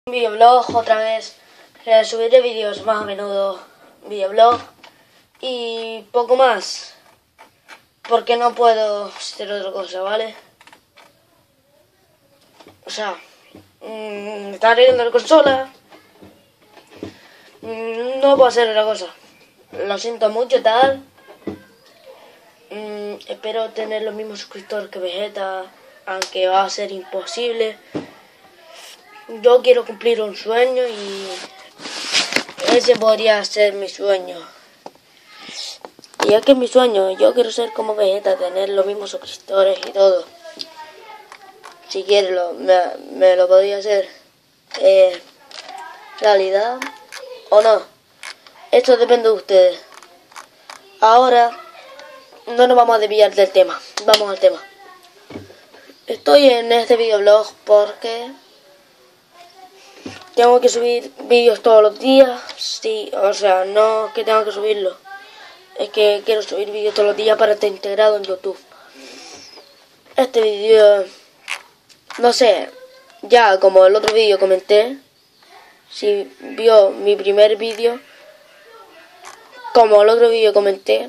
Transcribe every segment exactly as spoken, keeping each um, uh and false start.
Videoblog otra vez. Eh, subiré vídeos más a menudo. Videoblog y poco más. Porque no puedo hacer otra cosa, ¿vale? O sea, mmm, me está arreglando la consola. Mmm, no puedo hacer otra cosa. Lo siento mucho, tal. Mmm, espero tener los mismos suscriptores que Vegeta, aunque va a ser imposible. Yo quiero cumplir un sueño y ese podría ser mi sueño. Y es que es mi sueño, yo quiero ser como Vegeta, tener los mismos suscriptores y todo. Si quiero, lo, me, me lo podría hacer eh, realidad o no. Esto depende de ustedes. Ahora no nos vamos a desviar del tema, vamos al tema. Estoy en este videoblog porque tengo que subir vídeos todos los días. Sí, o sea, no que tengo que subirlo. Es que quiero subir vídeos todos los días para estar integrado en YouTube. Este vídeo, no sé, ya como el otro vídeo comenté, si vio mi primer vídeo, como el otro vídeo comenté,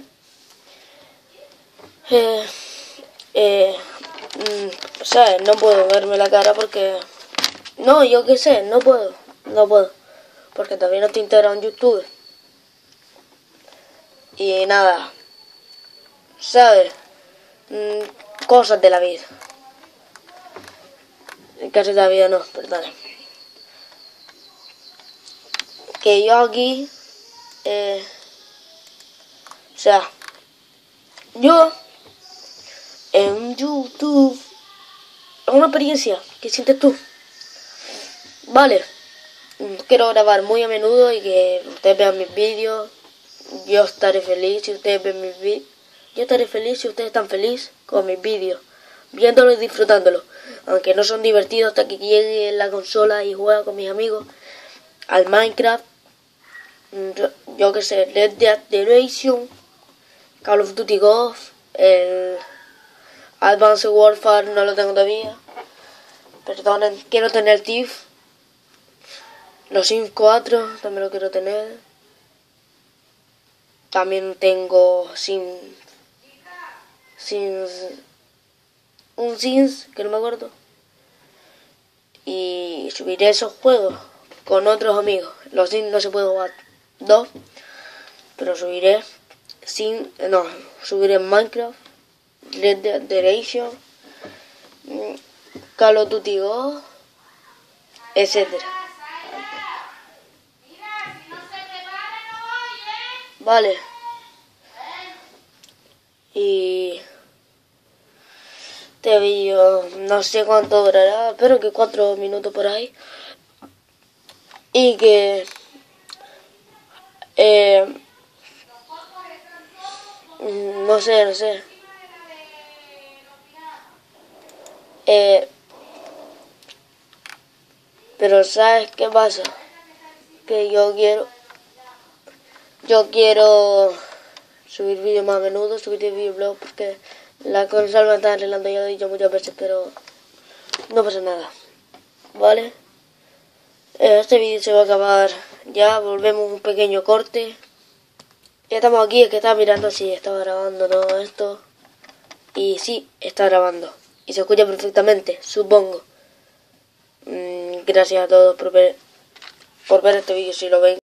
eh, eh, mm, o sea, no puedo verme la cara porque, no, yo qué sé, no puedo, no puedo, porque todavía no estoy integrado en YouTube. Y nada, ¿sabes? Mm, cosas de la vida. Casi de la vida no, perdón. Que yo aquí, eh, o sea, yo en YouTube, es una experiencia que sientes tú. Vale, quiero grabar muy a menudo y que ustedes vean mis vídeos. Yo estaré feliz si ustedes ven mis vídeos. Yo estaré feliz si ustedes están felices con mis vídeos, viéndolo y disfrutándolo. Aunque no son divertidos hasta que llegue la consola y juega con mis amigos al Minecraft. Yo, yo que sé, Red Dead Redemption, Call of Duty Ghost, el Advanced Warfare no lo tengo todavía. Perdonen, quiero tener Thief. Los Sims cuatro también lo quiero tener. También tengo Sims, Sims, un Sims que no me acuerdo. Y subiré esos juegos con otros amigos. Los Sims no se puede jugar dos, pero subiré Sims, no, subiré Minecraft, Red Dead Redemption, Call of Duty Go, etcétera. Vale. Y este vídeo no sé cuánto durará, espero que cuatro minutos por ahí. Y que eh, no sé, no sé. Eh, pero ¿sabes qué pasa? Que yo quiero Yo quiero subir vídeos más a menudo, subir videoblog porque la consola me está arreglando, ya lo he dicho muchas veces, pero no pasa nada, ¿vale? Este vídeo se va a acabar, ya volvemos un pequeño corte. Ya estamos aquí, es que estaba mirando si estaba grabando todo esto. Y sí, está grabando. Y se escucha perfectamente, supongo. Mm, gracias a todos por ver, por ver este vídeo si lo ven.